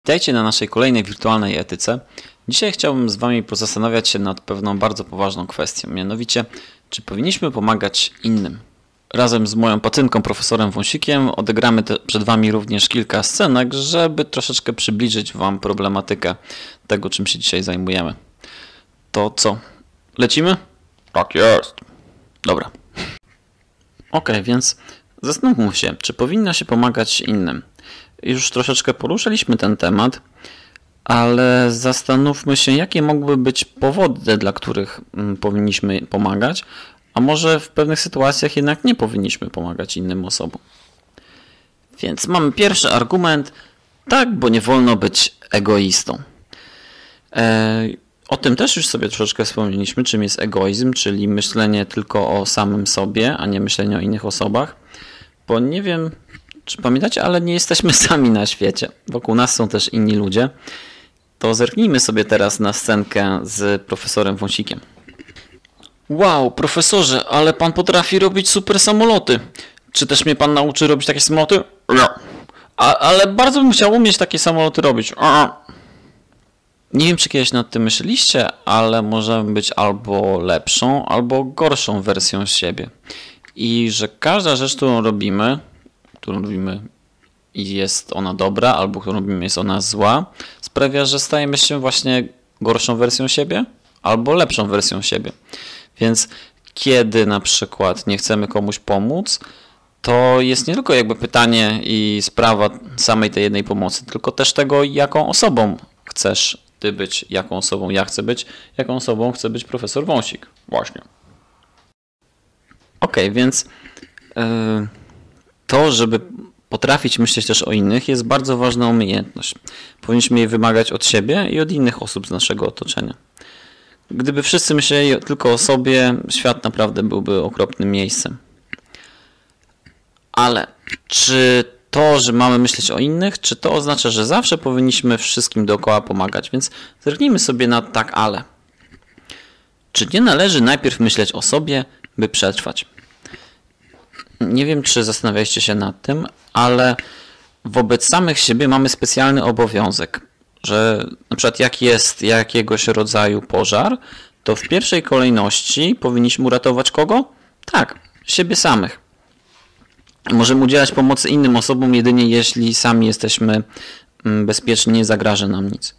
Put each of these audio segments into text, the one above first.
Witajcie na naszej kolejnej wirtualnej etyce. Dzisiaj chciałbym z Wami pozastanawiać się nad pewną bardzo poważną kwestią, mianowicie czy powinniśmy pomagać innym. Razem z moją patynką, profesorem Wąsikiem, odegramy przed Wami również kilka scenek, żeby troszeczkę przybliżyć Wam problematykę tego, czym się dzisiaj zajmujemy. To co? Lecimy? Tak jest. Dobra. Więc zastanówmy się, czy powinno się pomagać innym. Już troszeczkę poruszyliśmy ten temat, ale zastanówmy się, jakie mogłyby być powody, dla których powinniśmy pomagać, a może w pewnych sytuacjach jednak nie powinniśmy pomagać innym osobom. Więc mamy pierwszy argument, tak, bo nie wolno być egoistą. O tym też już sobie troszeczkę wspomnieliśmy, czym jest egoizm, czyli myślenie tylko o samym sobie, a nie myślenie o innych osobach, bo nie wiem, czy pamiętacie, ale nie jesteśmy sami na świecie. Wokół nas są też inni ludzie. To zerknijmy sobie teraz na scenkę z profesorem Wąsikiem. Wow, profesorze, ale pan potrafi robić super samoloty. Czy też mnie pan nauczy robić takie samoloty? Nie. Ale bardzo bym chciał umieć takie samoloty robić. Nie wiem, czy kiedyś nad tym myśleliście, ale możemy być albo lepszą, albo gorszą wersją siebie. I że każda rzecz, którą robimy i jest ona dobra, albo którą robimy jest ona zła, sprawia, że stajemy się właśnie gorszą wersją siebie albo lepszą wersją siebie. Więc kiedy na przykład nie chcemy komuś pomóc, to jest nie tylko jakby pytanie i sprawa samej tej jednej pomocy, tylko też tego, jaką osobą chcesz ty być, jaką osobą ja chcę być, jaką osobą chce być profesor Wąsik. Właśnie. Więc to, żeby potrafić myśleć też o innych, jest bardzo ważna umiejętność. Powinniśmy jej wymagać od siebie i od innych osób z naszego otoczenia. Gdyby wszyscy myśleli tylko o sobie, świat naprawdę byłby okropnym miejscem. Ale czy to, że mamy myśleć o innych, czy to oznacza, że zawsze powinniśmy wszystkim dookoła pomagać? Więc zerknijmy sobie na tak, ale. Czy nie należy najpierw myśleć o sobie, by przetrwać? Nie wiem, czy zastanawialiście się nad tym, ale wobec samych siebie mamy specjalny obowiązek, że na przykład jak jest jakiegoś rodzaju pożar, to w pierwszej kolejności powinniśmy uratować kogo? Tak, siebie samych. Możemy udzielać pomocy innym osobom jedynie jeśli sami jesteśmy bezpieczni, nie zagraża nam nic.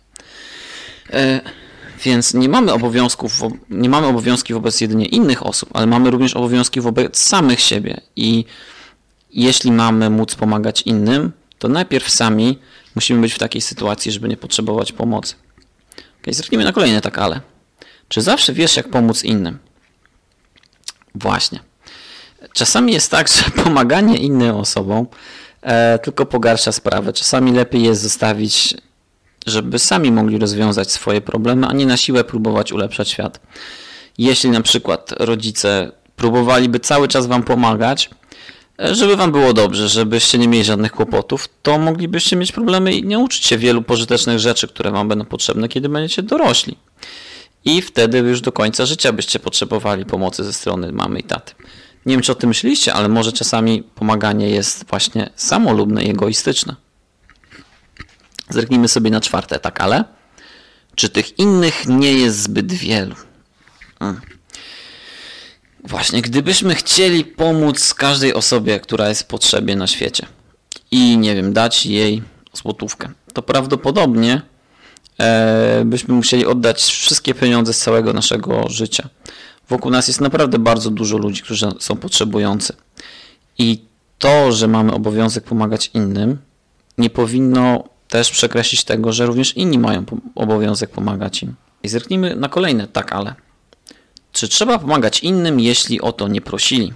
Więc nie mamy obowiązki wobec jedynie innych osób, ale mamy również obowiązki wobec samych siebie. I jeśli mamy móc pomagać innym, to najpierw sami musimy być w takiej sytuacji, żeby nie potrzebować pomocy. Zerknijmy na kolejne tak, ale. Czy zawsze wiesz, jak pomóc innym? Właśnie. Czasami jest tak, że pomaganie innym osobom tylko pogarsza sprawę. Czasami lepiej jest zostawić, żeby sami mogli rozwiązać swoje problemy, a nie na siłę próbować ulepszać świat. Jeśli na przykład rodzice próbowaliby cały czas wam pomagać, żeby wam było dobrze, żebyście nie mieli żadnych kłopotów, to moglibyście mieć problemy i nie uczyć się wielu pożytecznych rzeczy, które wam będą potrzebne, kiedy będziecie dorośli. I wtedy już do końca życia byście potrzebowali pomocy ze strony mamy i taty. Nie wiem, czy o tym myśleliście, ale może czasami pomaganie jest właśnie samolubne i egoistyczne. Zerknijmy sobie na czwarte, tak, ale czy tych innych nie jest zbyt wielu? Właśnie, gdybyśmy chcieli pomóc każdej osobie, która jest w potrzebie na świecie i, nie wiem, dać jej złotówkę, to prawdopodobnie byśmy musieli oddać wszystkie pieniądze z całego naszego życia. Wokół nas jest naprawdę bardzo dużo ludzi, którzy są potrzebujący. I to, że mamy obowiązek pomagać innym, nie powinno też przekreślić tego, że również inni mają obowiązek pomagać im. I zerknijmy na kolejne, tak, ale. Czy trzeba pomagać innym, jeśli o to nie prosili?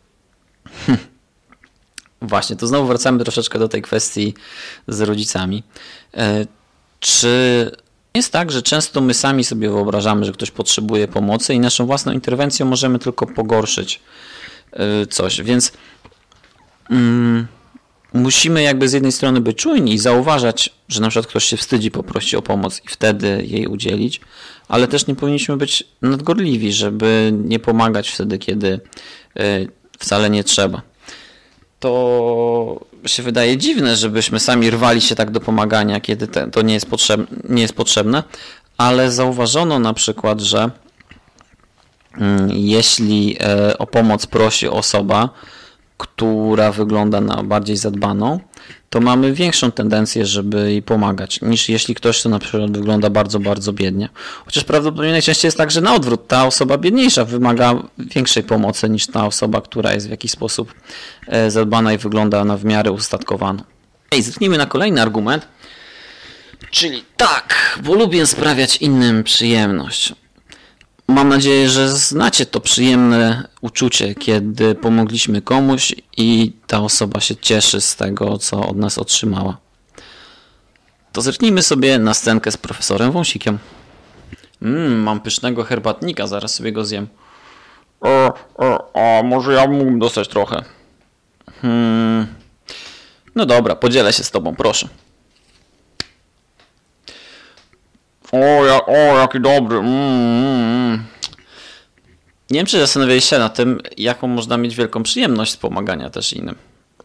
Właśnie, to znowu wracamy troszeczkę do tej kwestii z rodzicami. Czy jest tak, że często my sami sobie wyobrażamy, że ktoś potrzebuje pomocy i naszą własną interwencją możemy tylko pogorszyć coś, więc musimy jakby z jednej strony być czujni i zauważać, że na przykład ktoś się wstydzi poprosić o pomoc i wtedy jej udzielić, ale też nie powinniśmy być nadgorliwi, żeby nie pomagać wtedy, kiedy wcale nie trzeba. to się wydaje dziwne, żebyśmy sami rwali się tak do pomagania, kiedy to nie jest potrzebne, ale zauważono na przykład, że jeśli o pomoc prosi osoba, która wygląda na bardziej zadbaną, to mamy większą tendencję, żeby jej pomagać, niż jeśli ktoś, kto na przykład wygląda bardzo, bardzo biednie. Chociaż prawdopodobnie najczęściej jest tak, że na odwrót, ta osoba biedniejsza wymaga większej pomocy niż ta osoba, która jest w jakiś sposób zadbana i wygląda na w miarę ustatkowaną. Zerknijmy na kolejny argument, czyli tak, bo lubię sprawiać innym przyjemność. Mam nadzieję, że znacie to przyjemne uczucie, kiedy pomogliśmy komuś i ta osoba się cieszy z tego, co od nas otrzymała. To zerknijmy sobie na scenkę z profesorem Wąsikiem. Mam pysznego herbatnika, zaraz sobie go zjem. A może ja mógłbym dostać trochę? No dobra, podzielę się z tobą, proszę. Jaki dobry. Nie wiem, czy zastanawiałeś się nad tym, jaką można mieć wielką przyjemność z pomagania też innym.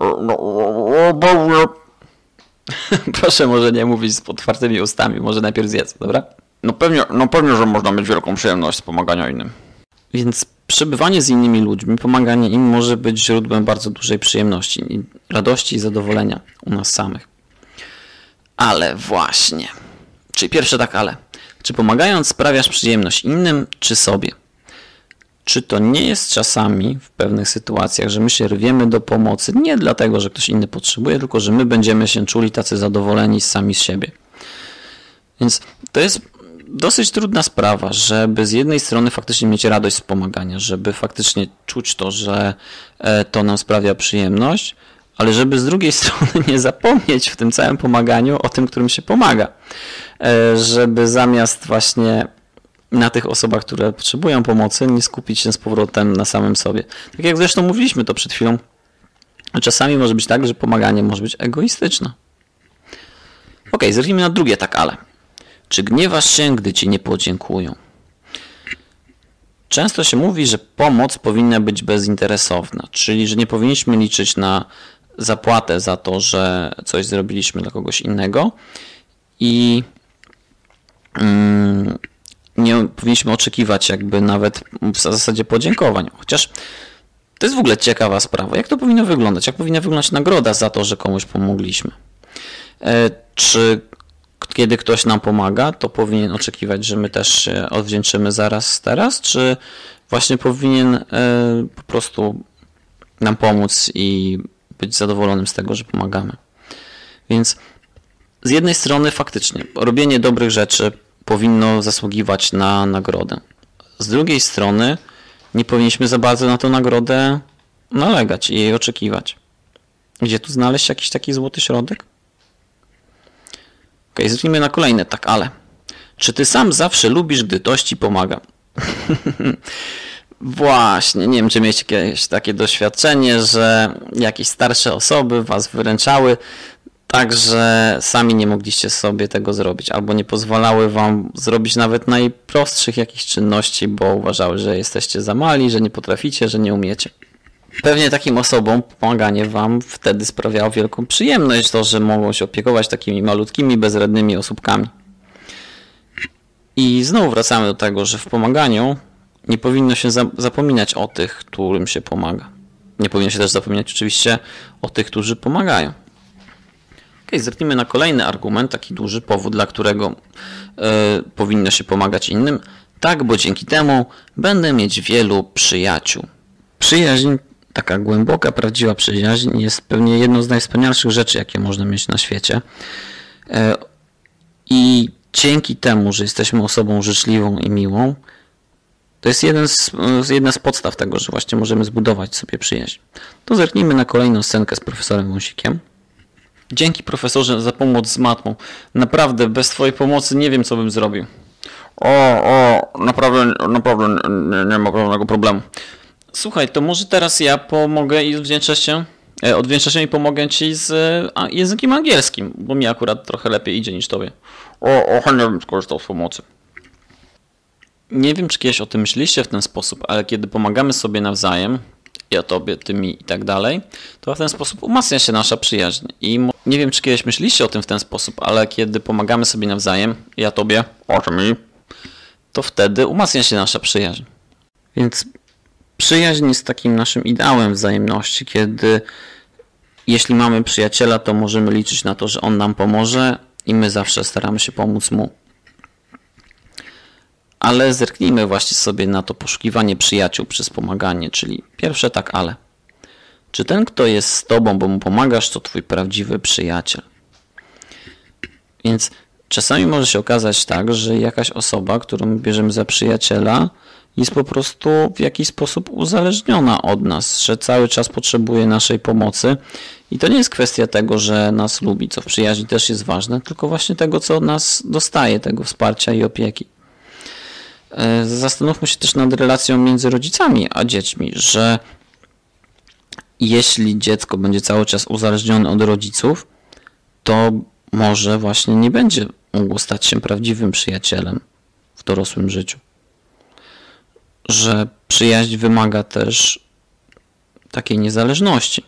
Proszę może nie mówić z otwartymi ustami, może najpierw zjedz, dobra? No pewnie, że można mieć wielką przyjemność z pomagania innym. Więc przebywanie z innymi ludźmi, pomaganie im może być źródłem bardzo dużej przyjemności, radości i zadowolenia u nas samych. Ale właśnie. Czyli pierwsze tak, ale. Czy pomagając sprawiasz przyjemność innym, czy sobie? Czy to nie jest czasami w pewnych sytuacjach, że my się rwiemy do pomocy nie dlatego, że ktoś inny potrzebuje, tylko że my będziemy się czuli tacy zadowoleni sami z siebie? Więc to jest dosyć trudna sprawa, żeby z jednej strony faktycznie mieć radość z pomagania, żeby faktycznie czuć to, że to nam sprawia przyjemność, ale żeby z drugiej strony nie zapomnieć w tym całym pomaganiu o tym, którym się pomaga. Żeby zamiast właśnie na tych osobach, które potrzebują pomocy, nie skupić się z powrotem na samym sobie. Tak jak zresztą mówiliśmy to przed chwilą, czasami może być tak, że pomaganie może być egoistyczne. Zerknijmy na drugie tak, ale. Czy gniewasz się, gdy ci nie podziękują? Często się mówi, że pomoc powinna być bezinteresowna, czyli że nie powinniśmy liczyć na zapłatę za to, że coś zrobiliśmy dla kogoś innego i nie powinniśmy oczekiwać jakby nawet w zasadzie podziękowań. Chociaż to jest w ogóle ciekawa sprawa. Jak to powinno wyglądać? Jak powinna wyglądać nagroda za to, że komuś pomogliśmy? Czy kiedy ktoś nam pomaga, to powinien oczekiwać, że my też się odwdzięczymy zaraz teraz? Czy właśnie powinien po prostu nam pomóc i być zadowolonym z tego, że pomagamy? Więc z jednej strony faktycznie robienie dobrych rzeczy powinno zasługiwać na nagrodę. Z drugiej strony nie powinniśmy za bardzo na tę nagrodę nalegać i jej oczekiwać. Gdzie tu znaleźć jakiś taki złoty środek? Zwróćmy na kolejne, tak, ale. Czy ty sam zawsze lubisz, gdy ktoś ci pomaga? Właśnie, nie wiem, czy mieliście jakieś takie doświadczenie, że jakieś starsze osoby was wyręczały, tak, że sami nie mogliście sobie tego zrobić, albo nie pozwalały wam zrobić nawet najprostszych jakichś czynności, bo uważały, że jesteście za mali, że nie potraficie, że nie umiecie. Pewnie takim osobom pomaganie wam wtedy sprawiało wielką przyjemność, to, że mogą się opiekować takimi malutkimi, bezradnymi osóbkami. I znowu wracamy do tego, że w pomaganiu nie powinno się zapominać o tych, którym się pomaga. Nie powinno się też zapominać oczywiście o tych, którzy pomagają. Zerknijmy na kolejny argument, taki duży powód, dla którego powinno się pomagać innym. Tak, bo dzięki temu będę mieć wielu przyjaciół. Przyjaźń, taka głęboka, prawdziwa przyjaźń jest pewnie jedną z najwspanialszych rzeczy, jakie można mieć na świecie. I dzięki temu, że jesteśmy osobą życzliwą i miłą, to jest jedna z podstaw tego, że właśnie możemy zbudować sobie przyjaźń. To zerknijmy na kolejną scenkę z profesorem Wąsikiem. Dzięki profesorze za pomoc z matmą. Naprawdę bez twojej pomocy nie wiem, co bym zrobił. Naprawdę nie ma żadnego problemu. Słuchaj, to może teraz ja pomogę i odwdzięczę się i pomogę ci z językiem angielskim, bo mi akurat trochę lepiej idzie niż tobie. Chętnie bym skorzystał z pomocy. Nie wiem, czy kiedyś o tym myśleliście w ten sposób, ale kiedy pomagamy sobie nawzajem ja tobie, ty mi i tak dalej, to w ten sposób umacnia się nasza przyjaźń. I nie wiem, czy kiedyś myśleliście o tym w ten sposób, ale kiedy pomagamy sobie nawzajem, ja tobie, a ty mi, to wtedy umacnia się nasza przyjaźń. Więc przyjaźń jest takim naszym ideałem wzajemności, kiedy jeśli mamy przyjaciela, to możemy liczyć na to, że on nam pomoże i my zawsze staramy się pomóc mu. Ale zerknijmy właśnie sobie na to poszukiwanie przyjaciół przez pomaganie, czyli pierwsze tak, ale. Czy ten, kto jest z tobą, bo mu pomagasz, to twój prawdziwy przyjaciel? Więc czasami może się okazać tak, że jakaś osoba, którą bierzemy za przyjaciela, jest po prostu w jakiś sposób uzależniona od nas, że cały czas potrzebuje naszej pomocy. I to nie jest kwestia tego, że nas lubi, co w przyjaźni też jest ważne, tylko właśnie tego, co od nas dostaje, tego wsparcia i opieki. Zastanówmy się też nad relacją między rodzicami a dziećmi, że jeśli dziecko będzie cały czas uzależnione od rodziców, to może właśnie nie będzie mogło stać się prawdziwym przyjacielem w dorosłym życiu. Że przyjaźń wymaga też takiej niezależności.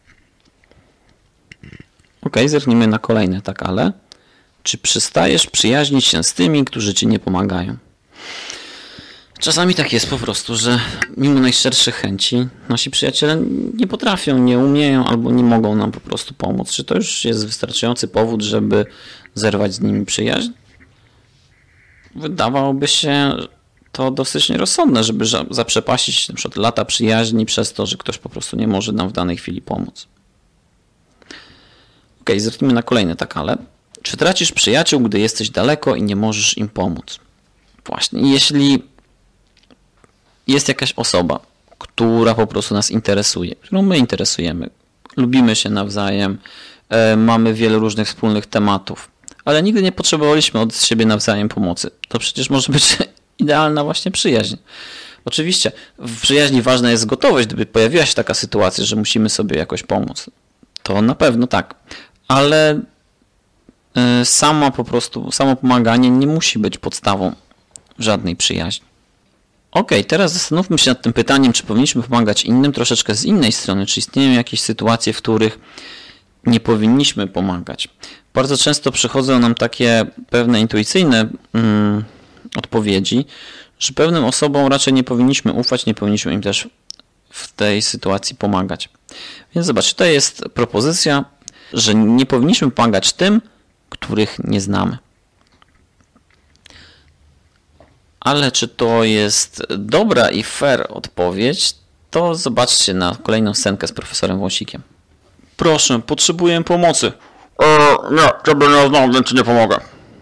Ok, zerknijmy na kolejne tak, ale czy przestajesz przyjaźnić się z tymi, którzy ci nie pomagają? Czasami tak jest po prostu, że mimo najszczerszych chęci nasi przyjaciele nie potrafią, nie umieją albo nie mogą nam po prostu pomóc. Czy to już jest wystarczający powód, żeby zerwać z nimi przyjaźń? Wydawałoby się to dosyć nierozsądne, żeby zaprzepaścić na przykład lata przyjaźni przez to, że ktoś po prostu nie może nam w danej chwili pomóc. Ok, zerknijmy na kolejne tak, ale czy tracisz przyjaciół, gdy jesteś daleko i nie możesz im pomóc? Właśnie, jeśli jest jakaś osoba, która po prostu nas interesuje, którą my interesujemy, lubimy się nawzajem, mamy wiele różnych wspólnych tematów, ale nigdy nie potrzebowaliśmy od siebie nawzajem pomocy, to przecież może być idealna właśnie przyjaźń. Oczywiście w przyjaźni ważna jest gotowość, gdyby pojawiła się taka sytuacja, że musimy sobie jakoś pomóc. To na pewno tak, ale samo pomaganie nie musi być podstawą żadnej przyjaźni. Ok, teraz zastanówmy się nad tym pytaniem, czy powinniśmy pomagać innym troszeczkę z innej strony, czy istnieją jakieś sytuacje, w których nie powinniśmy pomagać. Bardzo często przychodzą nam takie pewne intuicyjne odpowiedzi, że pewnym osobom raczej nie powinniśmy ufać, nie powinniśmy im też w tej sytuacji pomagać. Więc zobacz, to jest propozycja, że nie powinniśmy pomagać tym, których nie znamy. Ale czy to jest dobra i fair odpowiedź, to zobaczcie na kolejną scenkę z profesorem Wąsikiem. Proszę, potrzebuję pomocy. Nie, ciebie nie znam, więc ci nie pomogę.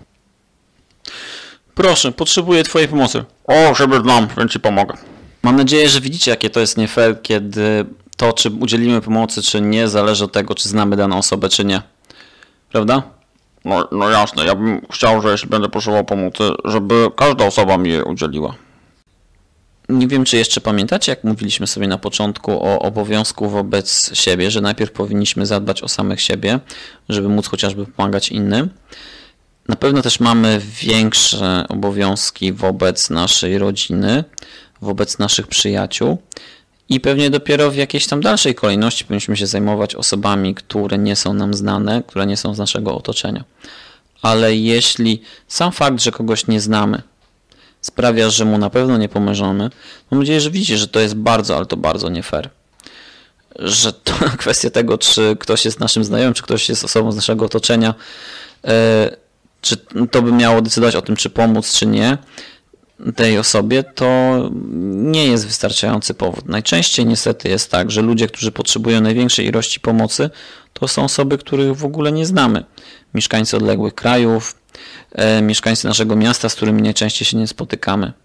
Proszę, potrzebuję twojej pomocy. O, ciebie znam, więc ci pomogę. Mam nadzieję, że widzicie, jakie to jest nie fair, kiedy to, czy udzielimy pomocy, czy nie, zależy od tego, czy znamy daną osobę, czy nie. Prawda? No jasne, ja bym chciał, że jeśli będę potrzebował pomocy, żeby każda osoba mi jej udzieliła. Nie wiem, czy jeszcze pamiętacie, jak mówiliśmy sobie na początku o obowiązku wobec siebie, że najpierw powinniśmy zadbać o samych siebie, żeby móc chociażby pomagać innym. Na pewno też mamy większe obowiązki wobec naszej rodziny, wobec naszych przyjaciół i pewnie dopiero w jakiejś tam dalszej kolejności powinniśmy się zajmować osobami, które nie są nam znane, które nie są z naszego otoczenia. Ale jeśli sam fakt, że kogoś nie znamy, sprawia, że mu na pewno nie pomożemy, mam nadzieję, że widzicie, że to jest bardzo, ale to bardzo nie fair. Że to kwestia tego, czy ktoś jest naszym znajomym, czy ktoś jest osobą z naszego otoczenia, czy to by miało decydować o tym, czy pomóc, czy nie tej osobie, to nie jest wystarczający powód. Najczęściej niestety jest tak, że ludzie, którzy potrzebują największej ilości pomocy, to są osoby, których w ogóle nie znamy. Mieszkańcy odległych krajów, mieszkańcy naszego miasta, z którymi najczęściej się nie spotykamy.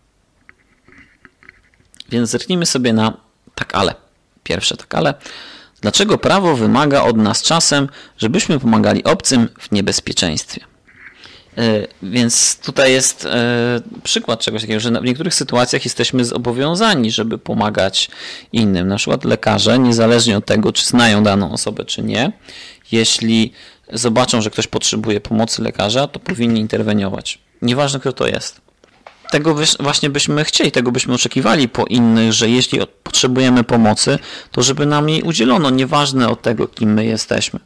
Więc zerknijmy sobie na tak ale. Pierwsze tak ale. Dlaczego prawo wymaga od nas czasem, żebyśmy pomagali obcym w niebezpieczeństwie? Więc tutaj jest przykład czegoś takiego, że w niektórych sytuacjach jesteśmy zobowiązani, żeby pomagać innym. Na przykład lekarze, niezależnie od tego, czy znają daną osobę, czy nie, jeśli zobaczą, że ktoś potrzebuje pomocy lekarza, to powinni interweniować. Nieważne, kto to jest. tego właśnie byśmy chcieli, tego byśmy oczekiwali po innych, że jeśli potrzebujemy pomocy, to żeby nam jej udzielono, nieważne od tego, kim my jesteśmy.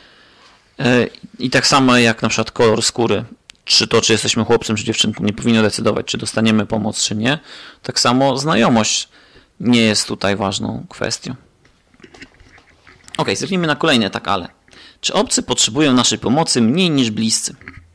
I tak samo jak na przykład kolor skóry, czy to, czy jesteśmy chłopcem, czy dziewczynką, nie powinno decydować, czy dostaniemy pomoc, czy nie. Tak samo znajomość nie jest tutaj ważną kwestią. Ok, zerknijmy na kolejny tak, ale. Czy obcy potrzebują naszej pomocy mniej niż bliscy?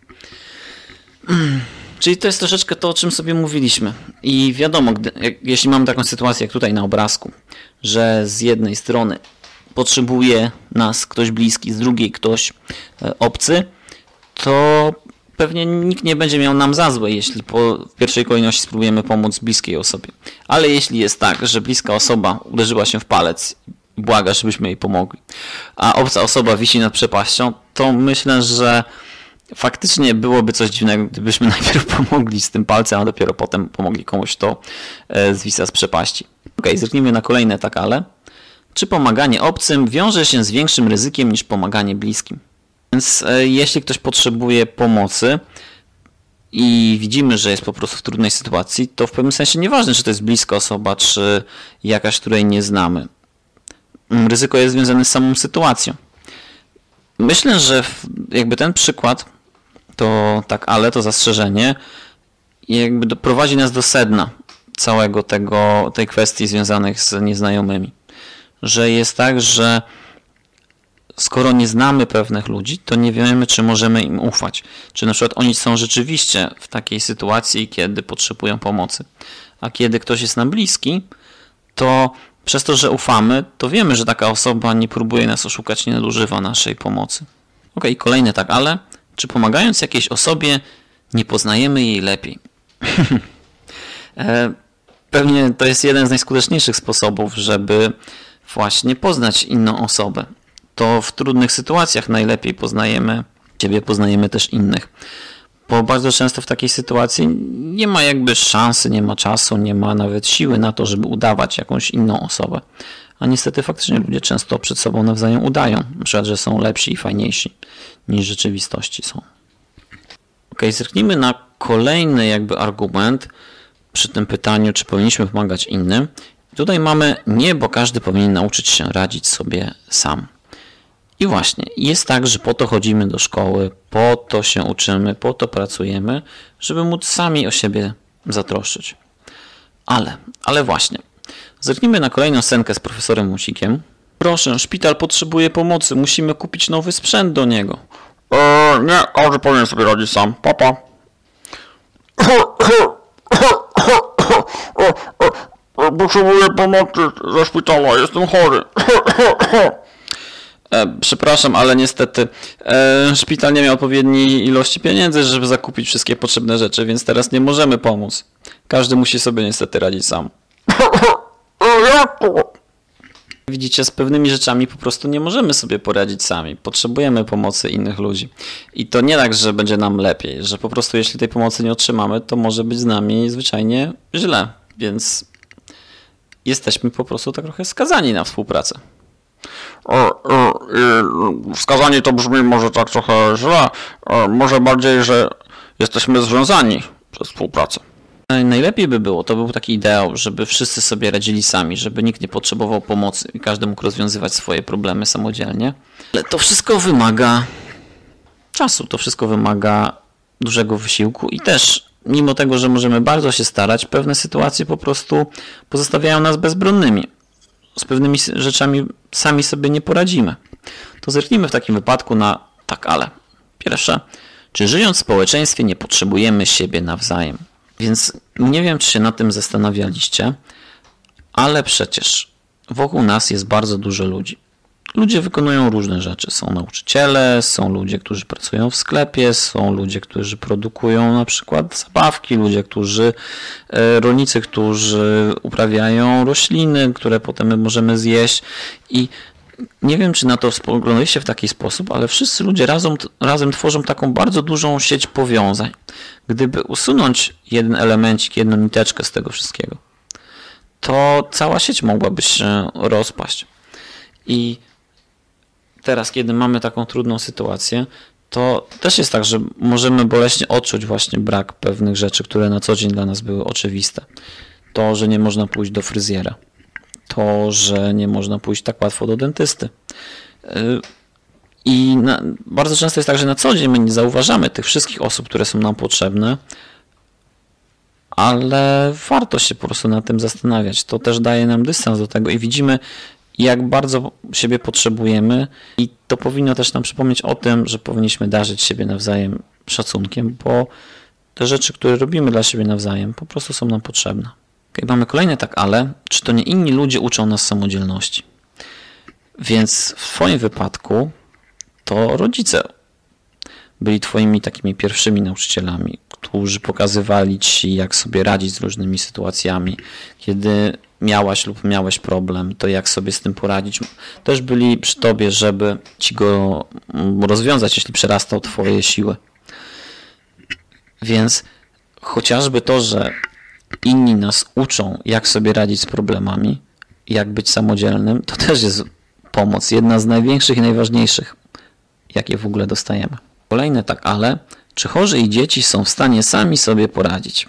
Czyli to jest troszeczkę to, o czym sobie mówiliśmy. I wiadomo, jeśli mamy taką sytuację jak tutaj na obrazku, że z jednej strony potrzebuje nas ktoś bliski, z drugiej ktoś obcy, to pewnie nikt nie będzie miał nam za złe, jeśli w pierwszej kolejności spróbujemy pomóc bliskiej osobie. Ale jeśli jest tak, że bliska osoba uderzyła się w palec i błaga, żebyśmy jej pomogli, a obca osoba wisi nad przepaścią, to myślę, że faktycznie byłoby coś dziwnego, gdybyśmy najpierw pomogli z tym palcem, a dopiero potem pomogli komuś, kto zwisa z przepaści. Ok, zerknijmy na kolejne tak, ale. Czy pomaganie obcym wiąże się z większym ryzykiem niż pomaganie bliskim? Więc jeśli ktoś potrzebuje pomocy i widzimy, że jest po prostu w trudnej sytuacji, to w pewnym sensie nieważne, czy to jest bliska osoba, czy jakaś, której nie znamy. Ryzyko jest związane z samą sytuacją. Myślę, że jakby ten przykład, to tak, ale to zastrzeżenie jakby doprowadzi nas do sedna całego tej kwestii związanych z nieznajomymi. Że jest tak, że skoro nie znamy pewnych ludzi, to nie wiemy, czy możemy im ufać. Czy na przykład oni są rzeczywiście w takiej sytuacji, kiedy potrzebują pomocy. A kiedy ktoś jest nam bliski, to przez to, że ufamy, to wiemy, że taka osoba nie próbuje nas oszukać, nie nadużywa naszej pomocy. Ok, kolejny tak, ale czy pomagając jakiejś osobie nie poznajemy jej lepiej? Pewnie to jest jeden z najskuteczniejszych sposobów, żeby właśnie poznać inną osobę. To w trudnych sytuacjach najlepiej poznajemy siebie, poznajemy też innych. Bo bardzo często w takiej sytuacji nie ma jakby szansy, nie ma czasu, nie ma nawet siły na to, żeby udawać jakąś inną osobę. A niestety faktycznie ludzie często przed sobą nawzajem udają, na przykład, że są lepsi i fajniejsi niż w rzeczywistości są. Ok, zerknijmy na kolejny jakby argument przy tym pytaniu, czy powinniśmy pomagać innym. Tutaj mamy nie, bo każdy powinien nauczyć się radzić sobie sam. I właśnie, jest tak, że po to chodzimy do szkoły, po to się uczymy, po to pracujemy, żeby móc sami o siebie zatroszczyć. Ale właśnie, zerknijmy na kolejną scenkę z profesorem Musikiem. Proszę, szpital potrzebuje pomocy, musimy kupić nowy sprzęt do niego. Nie, każdy powinien sobie radzić sam. Papa. Potrzebuję pomocy ze szpitala, jestem chory. Przepraszam, ale niestety szpital nie miał odpowiedniej ilości pieniędzy, żeby zakupić wszystkie potrzebne rzeczy, więc teraz nie możemy pomóc. Każdy musi sobie niestety radzić sam. Jak to? Widzicie, z pewnymi rzeczami po prostu nie możemy sobie poradzić sami. Potrzebujemy pomocy innych ludzi. I to nie tak, że będzie nam lepiej, że po prostu jeśli tej pomocy nie otrzymamy, to może być z nami zwyczajnie źle. Więc jesteśmy po prostu tak trochę skazani na współpracę. Wskazanie to brzmi może tak trochę źle. Może bardziej, że jesteśmy związani przez współpracę. Najlepiej by było, to był taki ideał, żeby wszyscy sobie radzili sami, żeby nikt nie potrzebował pomocy i każdy mógł rozwiązywać swoje problemy samodzielnie. Ale to wszystko wymaga czasu, to wszystko wymaga dużego wysiłku i też mimo tego, że możemy bardzo się starać, pewne sytuacje po prostu pozostawiają nas bezbronnymi. Z pewnymi rzeczami sami sobie nie poradzimy. To zerknijmy w takim wypadku na tak, ale. Pierwsze, czy żyjąc w społeczeństwie nie potrzebujemy siebie nawzajem? Więc nie wiem, czy się nad tym zastanawialiście, ale przecież wokół nas jest bardzo dużo ludzi. Ludzie wykonują różne rzeczy. Są nauczyciele, są ludzie, którzy pracują w sklepie, są ludzie, którzy produkują na przykład zabawki, rolnicy, którzy uprawiają rośliny, które potem my możemy zjeść. I nie wiem, czy na to spoglądaliście w taki sposób, ale wszyscy ludzie razem tworzą taką bardzo dużą sieć powiązań. Gdyby usunąć jeden elemencik, jedną niteczkę z tego wszystkiego, to cała sieć mogłaby się rozpaść. I teraz, kiedy mamy taką trudną sytuację, to też jest tak, że możemy boleśnie odczuć właśnie brak pewnych rzeczy, które na co dzień dla nas były oczywiste. To, że nie można pójść do fryzjera. To, że nie można pójść tak łatwo do dentysty. I bardzo często jest tak, że na co dzień my nie zauważamy tych wszystkich osób, które są nam potrzebne, ale warto się po prostu nad tym zastanawiać. To też daje nam dystans do tego i widzimy, jak bardzo siebie potrzebujemy i to powinno też nam przypomnieć o tym, że powinniśmy darzyć siebie nawzajem szacunkiem, bo te rzeczy, które robimy dla siebie nawzajem, po prostu są nam potrzebne. Mamy kolejne tak, ale czy to nie inni ludzie uczą nas samodzielności? Więc w Twoim wypadku to rodzice byli Twoimi takimi pierwszymi nauczycielami, którzy pokazywali Ci, jak sobie radzić z różnymi sytuacjami. Kiedy miałaś lub miałeś problem, to jak sobie z tym poradzić. Też byli przy Tobie, żeby Ci go rozwiązać, jeśli przerastał Twoje siły. Więc chociażby to, że inni nas uczą, jak sobie radzić z problemami, jak być samodzielnym, to też jest pomoc. Jedna z największych i najważniejszych, jakie w ogóle dostajemy. Kolejne tak, ale czy chorzy i dzieci są w stanie sami sobie poradzić?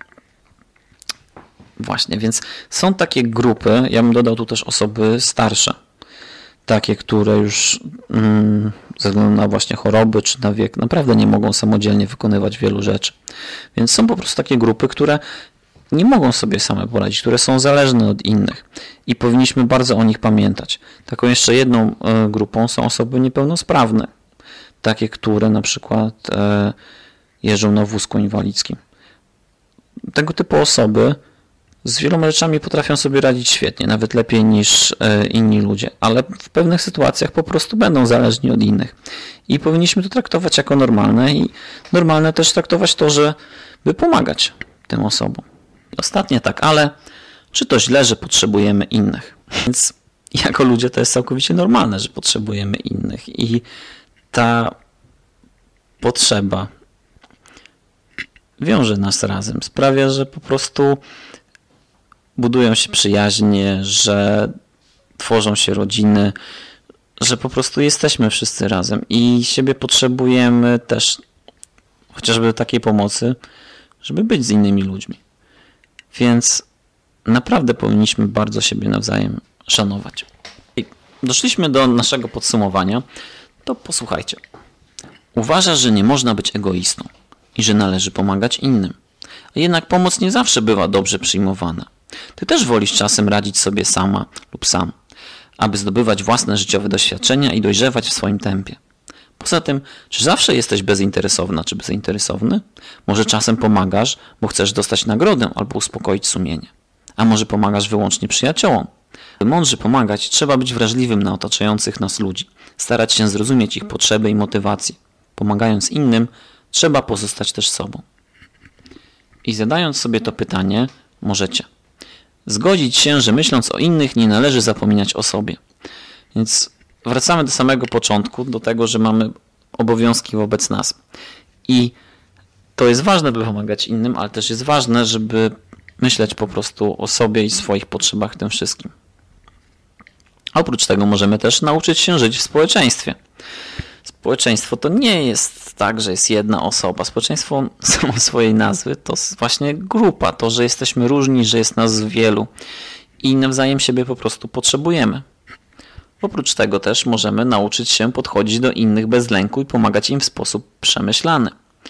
Właśnie, więc są takie grupy, ja bym dodał tu też osoby starsze, takie, które już ze względu na właśnie choroby czy na wiek naprawdę nie mogą samodzielnie wykonywać wielu rzeczy. Więc są po prostu takie grupy, które nie mogą sobie same poradzić, które są zależne od innych i powinniśmy bardzo o nich pamiętać. Taką jeszcze jedną grupą są osoby niepełnosprawne, takie, które na przykład jeżdżą na wózku inwalidzkim. Tego typu osoby z wieloma rzeczami potrafią sobie radzić świetnie, nawet lepiej niż inni ludzie, ale w pewnych sytuacjach po prostu będą zależni od innych. I powinniśmy to traktować jako normalne i normalne też traktować to, żeby pomagać tym osobom. Ostatnie tak, ale czy to źle, że potrzebujemy innych? Więc jako ludzie to jest całkowicie normalne, że potrzebujemy innych i ta potrzeba wiąże nas razem, sprawia, że po prostu budują się przyjaźnie, że tworzą się rodziny, że po prostu jesteśmy wszyscy razem i siebie potrzebujemy też chociażby takiej pomocy, żeby być z innymi ludźmi. Więc naprawdę powinniśmy bardzo siebie nawzajem szanować. I doszliśmy do naszego podsumowania, to posłuchajcie. Uważasz, że nie można być egoistą i że należy pomagać innym. A jednak pomoc nie zawsze bywa dobrze przyjmowana. Ty też wolisz czasem radzić sobie sama lub sam, aby zdobywać własne życiowe doświadczenia i dojrzewać w swoim tempie. Poza tym, czy zawsze jesteś bezinteresowna czy bezinteresowny? Może czasem pomagasz, bo chcesz dostać nagrodę albo uspokoić sumienie. A może pomagasz wyłącznie przyjaciołom? By mądrze pomagać, trzeba być wrażliwym na otaczających nas ludzi, starać się zrozumieć ich potrzeby i motywacje. Pomagając innym, trzeba pozostać też sobą. I zadając sobie to pytanie, możecie zgodzić się, że myśląc o innych nie należy zapominać o sobie. Więc wracamy do samego początku, do tego, że mamy obowiązki wobec nas. I to jest ważne, by pomagać innym, ale też jest ważne, żeby myśleć po prostu o sobie i swoich potrzebach w tym wszystkim. Oprócz tego możemy też nauczyć się żyć w społeczeństwie. Społeczeństwo to nie jest tak, że jest jedna osoba. Społeczeństwo samo swojej nazwy to właśnie grupa, to, że jesteśmy różni, że jest nas wielu i nawzajem siebie po prostu potrzebujemy. Oprócz tego też możemy nauczyć się podchodzić do innych bez lęku i pomagać im w sposób przemyślany.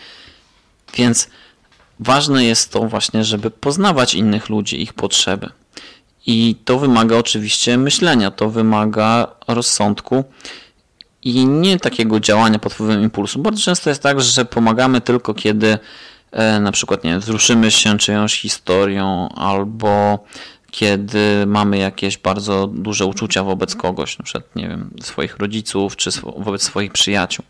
Więc ważne jest to właśnie, żeby poznawać innych ludzi, ich potrzeby. I to wymaga oczywiście myślenia, to wymaga rozsądku i nie takiego działania pod wpływem impulsu. Bardzo często jest tak, że pomagamy tylko kiedy na przykład nie wiem, wzruszymy się czyjąś historią albo kiedy mamy jakieś bardzo duże uczucia wobec kogoś, na przykład nie wiem, swoich rodziców czy wobec swoich przyjaciół.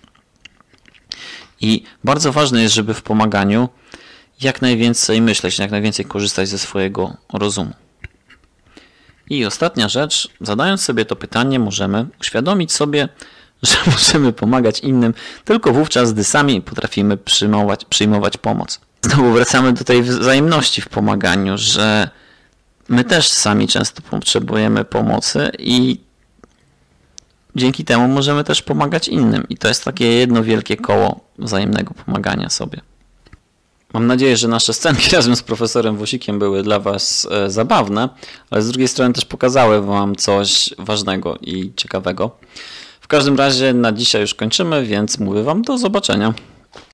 I bardzo ważne jest, żeby w pomaganiu jak najwięcej myśleć, jak najwięcej korzystać ze swojego rozumu. I ostatnia rzecz, zadając sobie to pytanie, możemy uświadomić sobie, że możemy pomagać innym tylko wówczas, gdy sami potrafimy przyjmować pomoc. Znowu wracamy do tej wzajemności w pomaganiu, że my też sami często potrzebujemy pomocy i dzięki temu możemy też pomagać innym i to jest takie jedno wielkie koło wzajemnego pomagania sobie. Mam nadzieję, że nasze scenki razem z profesorem Wosikiem były dla Was zabawne, ale z drugiej strony też pokazały Wam coś ważnego i ciekawego. W każdym razie na dzisiaj już kończymy, więc mówię Wam do zobaczenia.